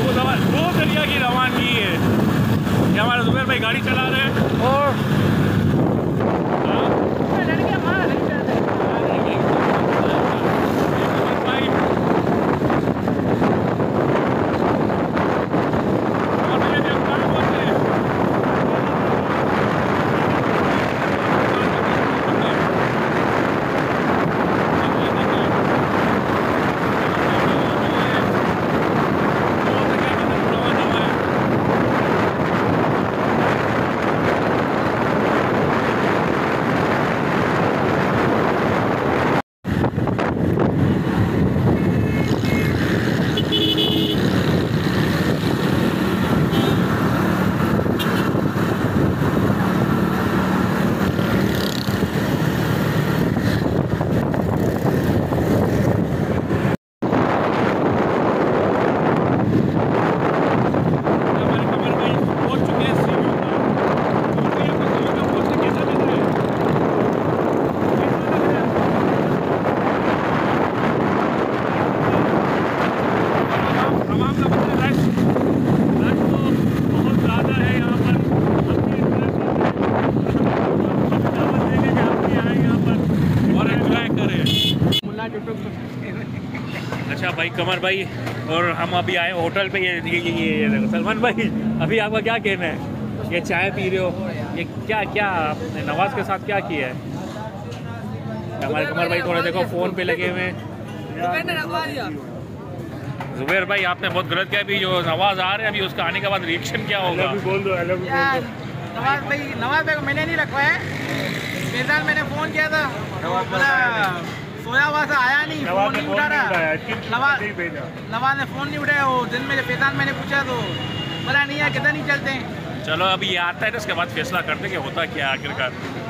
दो दरिया की रवानगी है। ये हमारे जुबैर भाई गाड़ी चला रहे हैं और अच्छा भाई कमर भाई और हम अभी आए होटल पे। ये सलमान भाई अभी आपका क्या कहना है? ये चाय पी रहे हो, ये क्या क्या आपने नवाज के साथ क्या किया है? हमारे कमर भाई थोड़ा देखो फ़ोन पे लगे हुए हैं। जुबैर भाई आपने बहुत गलत किया। अभी जो नवाज आ रहे हैं अभी उसका आने के बाद रिएक्शन क्या होगा? बोल दो नवाज भाई को मैंने नहीं रखवाया। फैजान मैंने फ़ोन किया था, सोया हुआ था, आया नहीं, फ़ोन नहीं उठा रहा। नवाज ने फ़ोन नहीं उठाया। वो दिन में फैजान मैंने पूछा तो बोला नहीं है, किधर नहीं चलते हैं। चलो अभी ये आता है तो इसके बाद फैसला करते कि होता क्या आखिरकार।